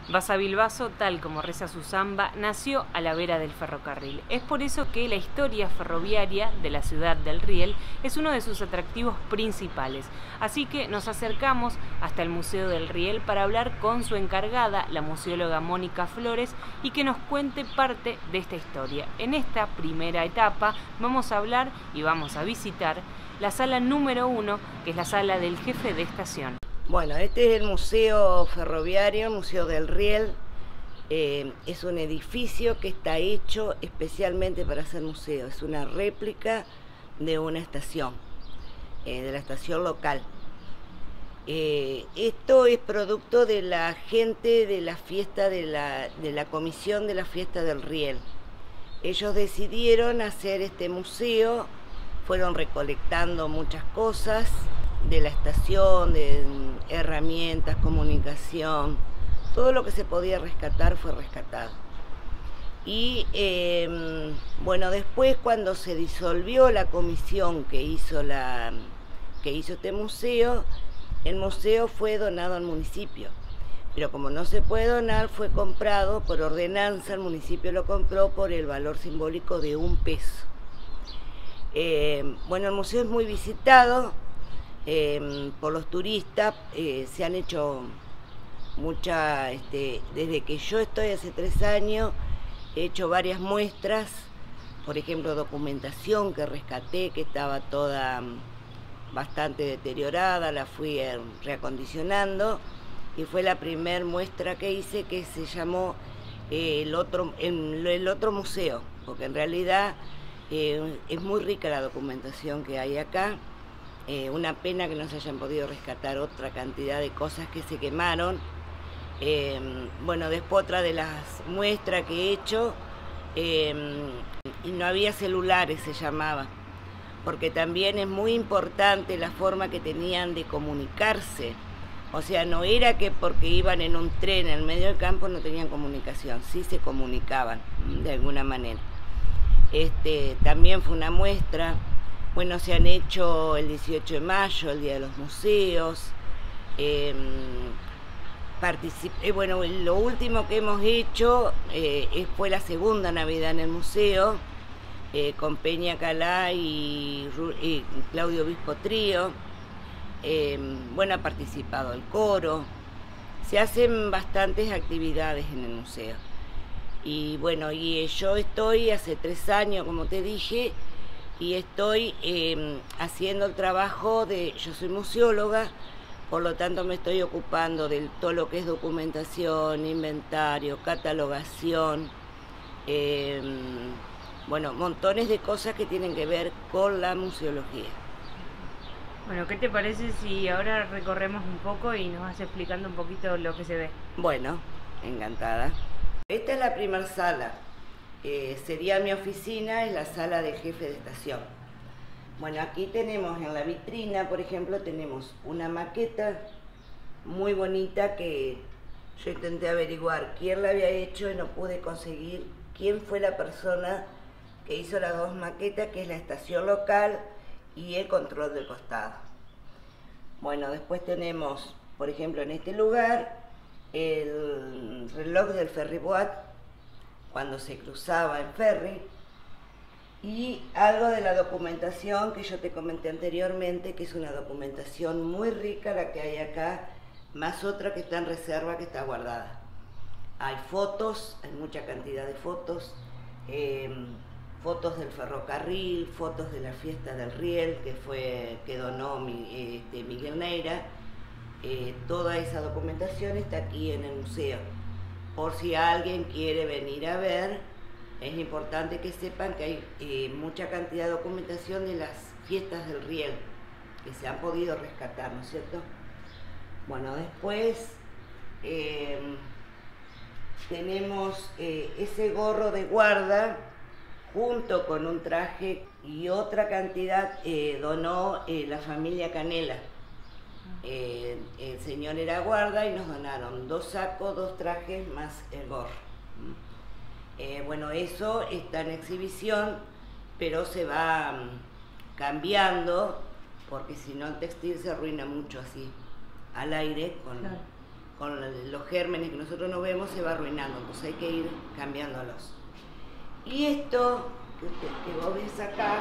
Basavilbaso, tal como reza su samba, nació a la vera del ferrocarril. Es por eso que la historia ferroviaria de la ciudad del Riel es uno de sus atractivos principales. Así que nos acercamos hasta el Museo del Riel para hablar con su encargada, la museóloga Mónica Flores, y que nos cuente parte de esta historia. En esta primera etapa vamos a hablar y vamos a visitar la sala número 1, que es la sala del jefe de estación. Bueno, este es el Museo Ferroviario, el Museo del Riel. Es un edificio que está hecho especialmente para ser museo. Es una réplica de una estación, de la estación local. Esto es producto de la gente de la fiesta de la comisión de la fiesta del Riel. Ellos decidieron hacer este museo, fueron recolectando muchas cosas de la estación, de herramientas, comunicación, todo lo que se podía rescatar fue rescatado. Y bueno, después cuando se disolvió la comisión que hizo este museo, el museo fue donado al municipio. Pero como no se puede donar, fue comprado por ordenanza, el municipio lo compró por el valor simbólico de $1. Bueno, el museo es muy visitado por los turistas. Se han hecho desde que yo estoy hace 3 años, he hecho varias muestras, por ejemplo, documentación que rescaté, que estaba toda bastante deteriorada, la fui reacondicionando, y fue la primer muestra que hice, que se llamó el otro museo, porque en realidad es muy rica la documentación que hay acá. Una pena que no se hayan podido rescatar otra cantidad de cosas que se quemaron. Bueno, después otra de las muestras que he hecho, y no había celulares, se llamaba, porque también es muy importante la forma que tenían de comunicarse. O sea, no era que porque iban en un tren en el medio del campo no tenían comunicación, sí se comunicaban de alguna manera. También fue una muestra. Bueno, se han hecho el 18 de mayo, el Día de los Museos. Bueno, lo último que hemos hecho fue la segunda Navidad en el museo, con Peña Calá y Claudio Obispo Trío. Bueno, ha participado el coro. Se hacen bastantes actividades en el museo. Y bueno, yo estoy hace 3 años, como te dije, y estoy haciendo el trabajo yo soy museóloga, por lo tanto me estoy ocupando de todo lo que es documentación, inventario, catalogación, bueno, montones de cosas que tienen que ver con la museología. Bueno, ¿qué te parece si ahora recorremos un poco y nos vas explicando un poquito lo que se ve? Bueno, encantada. Esta es la primera sala. Sería mi oficina, es la sala del jefe de estación. Bueno, aquí tenemos en la vitrina, por ejemplo, tenemos una maqueta muy bonita que yo intenté averiguar quién la había hecho y no pude conseguir quién fue la persona que hizo las 2 maquetas, que es la estación local y el control del costado. Bueno, después tenemos, por ejemplo, en este lugar, el reloj del ferryboat, cuando se cruzaba en ferry, y algo de la documentación que yo te comenté anteriormente, que es una documentación muy rica la que hay acá, más otra que está en reserva, que está guardada. Hay fotos, hay mucha cantidad de fotos, fotos del ferrocarril, fotos de la fiesta del Riel, que donó Miguel Neira. Toda esa documentación está aquí en el museo. Por si alguien quiere venir a ver, es importante que sepan que hay mucha cantidad de documentación de las fiestas del Riel que se han podido rescatar, ¿no es cierto? Bueno, después tenemos ese gorro de guarda junto con un traje, y otra cantidad donó la familia Canela. El señor era guarda y nos donaron 2 sacos, 2 trajes más el gorro. Bueno, eso está en exhibición, pero se va cambiando, porque si no el textil se arruina mucho así, al aire, con los gérmenes que nosotros no vemos se va arruinando, entonces hay que ir cambiándolos. Y esto que vos ves acá,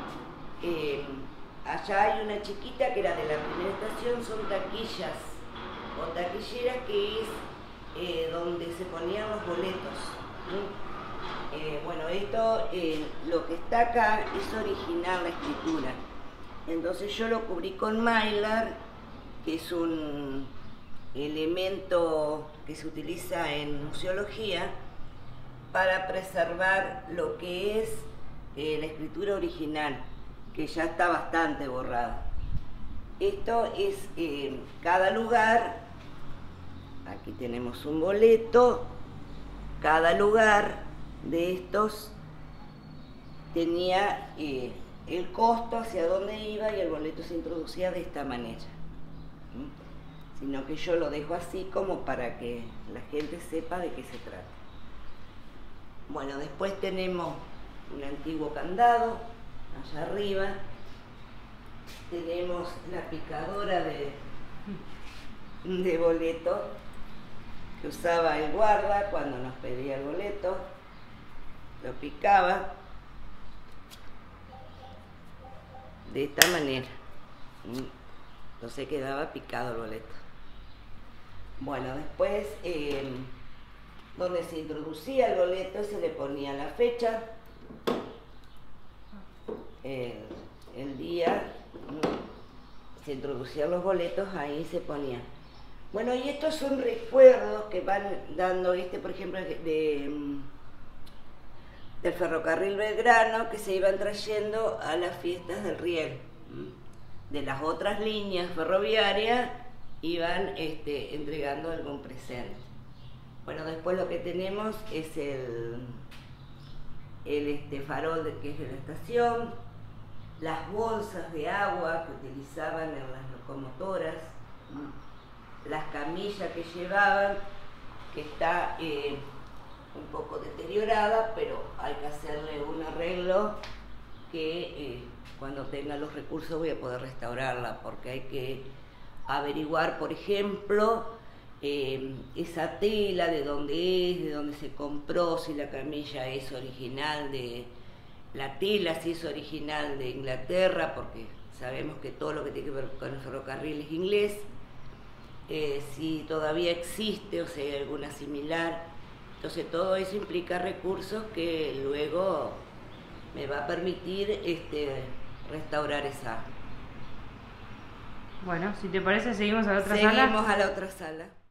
allá hay una chiquita que era de la primera estación, son taquillas o taquilleras, que es donde se ponían los boletos. Bueno, esto, lo que está acá es original, la escritura. Entonces yo lo cubrí con mylar, que es un elemento que se utiliza en museología para preservar lo que es la escritura original, que ya está bastante borrada. Esto es cada lugar, aquí tenemos un boleto, cada lugar de estos tenía el costo, hacia dónde iba, y el boleto se introducía de esta manera. Sino que yo lo dejo así como para que la gente sepa de qué se trata. Bueno, después tenemos un antiguo candado, allá arriba. Tenemos la picadora de boleto que usaba el guarda cuando nos pedía el boleto. Lo picaba de esta manera. Entonces quedaba picado el boleto. Bueno, después donde se introducía el boleto se le ponía la fecha, el día, se introducían los boletos, ahí se ponía. Bueno, y estos son recuerdos que van dando, por ejemplo, del ferrocarril Belgrano, que se iban trayendo a las fiestas del Riel. De las otras líneas ferroviarias iban entregando algún presente. Bueno, después lo que tenemos es el farol que es de la estación, las bolsas de agua que utilizaban en las locomotoras, las camillas que llevaban, que está un poco deteriorada, pero hay que hacerle un arreglo que cuando tenga los recursos voy a poder restaurarla, porque hay que averiguar, por ejemplo, esa tela, de dónde es, de dónde se compró, si la camilla es original de la tela, si es original de Inglaterra, porque sabemos que todo lo que tiene que ver con el ferrocarril es inglés, si todavía existe o si hay alguna similar. Entonces todo eso implica recursos que luego me va a permitir restaurar esa. Bueno, si te parece, seguimos a la otra sala. Seguimos a la otra sala.